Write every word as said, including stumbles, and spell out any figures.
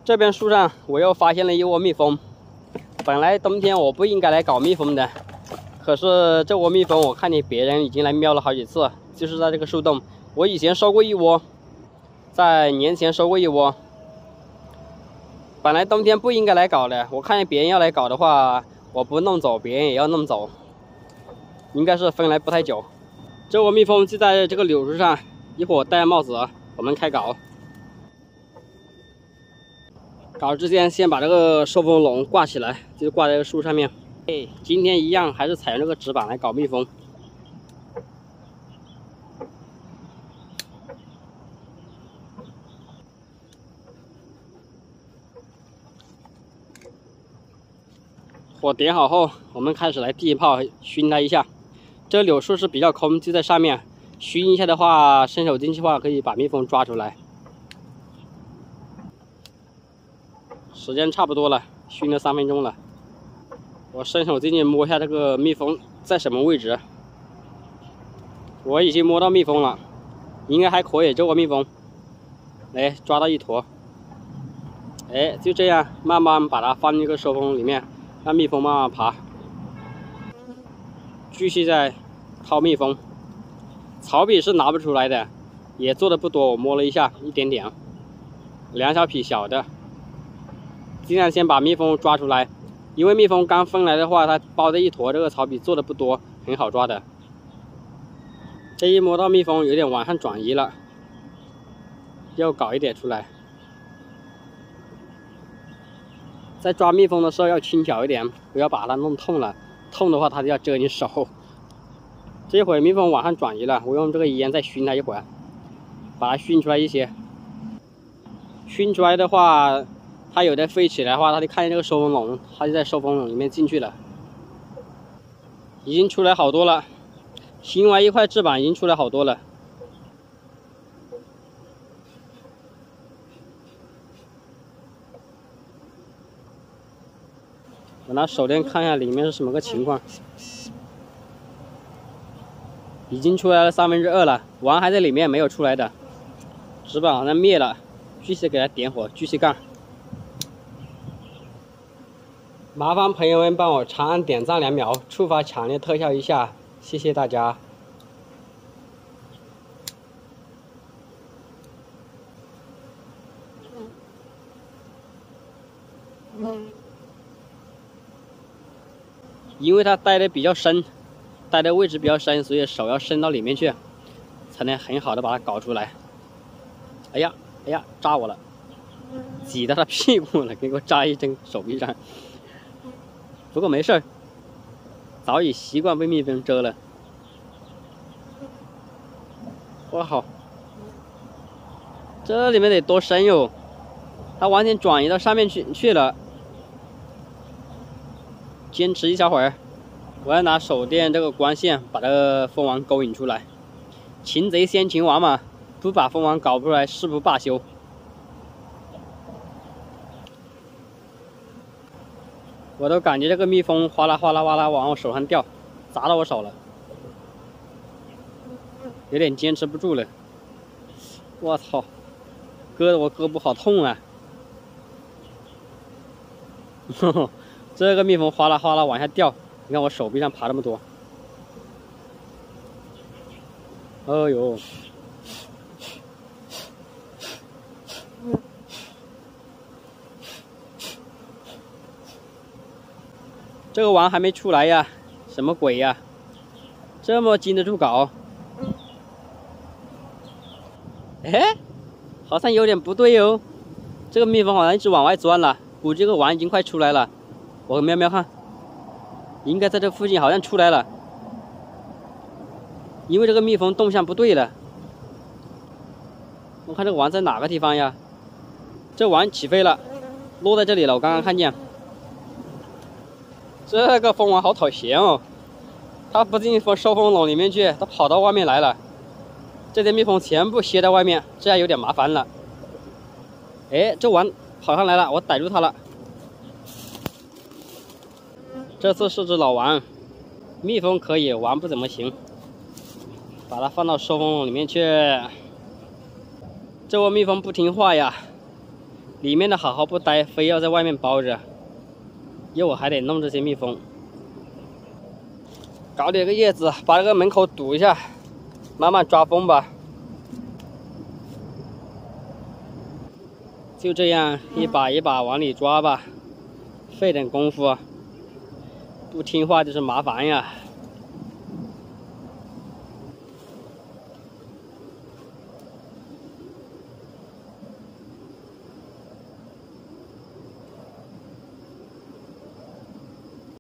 这边树上我又发现了一窝蜜蜂。本来冬天我不应该来搞蜜蜂的，可是这窝蜜蜂我看见别人已经来瞄了好几次，就是在这个树洞。我以前收过一窝，在年前收过一窝。本来冬天不应该来搞的，我看见别人要来搞的话，我不弄走，别人也要弄走，应该是分来不太久。这窝蜜蜂就在这个柳树上，一会儿戴帽子，我们开搞。 搞之前先把这个收蜂笼挂起来，就挂在这个树上面。哎，今天一样还是采用这个纸板来搞蜜蜂。火点好后，我们开始来第一炮熏它一下。这个柳树是比较空，就在上面熏一下的话，伸手进去的话可以把蜜蜂抓出来。 时间差不多了，熏了三分钟了。我伸手进去摸一下这个蜜蜂在什么位置。我已经摸到蜜蜂了，应该还可以。这窝蜜蜂，来抓到一坨。哎，就这样慢慢把它放进这个收蜂笼里面，让蜜蜂慢慢爬。继续在掏蜜蜂，草皮是拿不出来的，也做的不多。我摸了一下，一点点，两小匹小的。 尽量先把蜜蜂抓出来，因为蜜蜂刚分来的话，它包的一坨，这个草皮做的不多，很好抓的。这一摸到蜜蜂有点往上转移了，要搞一点出来。在抓蜜蜂的时候要轻巧一点，不要把它弄痛了，痛的话它就要蛰你手。这会蜜蜂往上转移了，我用这个烟再熏它一会儿，把它熏出来一些。熏出来的话。 它有的飞起来的话，它就看见这个收蜂笼，它就在收蜂笼里面进去了。已经出来好多了，新完一块翅膀已经出来好多了。我拿手电看一下里面是什么个情况。已经出来了三分之二了，王还在里面没有出来的，纸板好像灭了，继续给它点火，继续干。 麻烦朋友们帮我长按点赞两秒，触发强烈特效一下，谢谢大家。因为它待的比较深，待的位置比较深，所以手要伸到里面去，才能很好的把它搞出来。哎呀，哎呀，扎我了，挤到它屁股了，给我扎一针手臂上。 不过没事儿，早已习惯被蜜蜂蛰了。哇好，这里面得多深哟！它完全转移到上面去去了。坚持一小会儿，我要拿手电这个光线把这个蜂王勾引出来。擒贼先擒王嘛，不把蜂王搞出来，誓不罢休。 我都感觉这个蜜蜂哗啦哗啦哗啦往我手上掉，砸到我手了，有点坚持不住了。我操，割得我胳膊好痛啊！呵呵，这个蜜蜂哗啦哗啦往下掉，你看我手臂上爬那么多。哎呦！这个王还没出来呀，什么鬼呀？这么经得住搞？哎，好像有点不对哦。这个蜜蜂好像一直往外钻了，估计这个王已经快出来了。我瞄瞄看，应该在这附近，好像出来了。因为这个蜜蜂动向不对了。我看这个王在哪个地方呀？这王起飞了，落在这里了，我刚刚看见。 这个蜂王好讨嫌哦，它不进蜂收蜂笼里面去，它跑到外面来了。这些蜜蜂全部歇在外面，这样有点麻烦了。哎，这王跑上来了，我逮住它了。这次是只老王，蜜蜂可以，王不怎么行。把它放到收蜂笼里面去。这窝蜜蜂不听话呀， 里面的好好不待，非要在外面包着，因为我还得弄这些蜜蜂。搞点个叶子，把这个门口堵一下，慢慢抓蜂吧。就这样一把一把往里抓吧，费点功夫，不听话就是麻烦呀。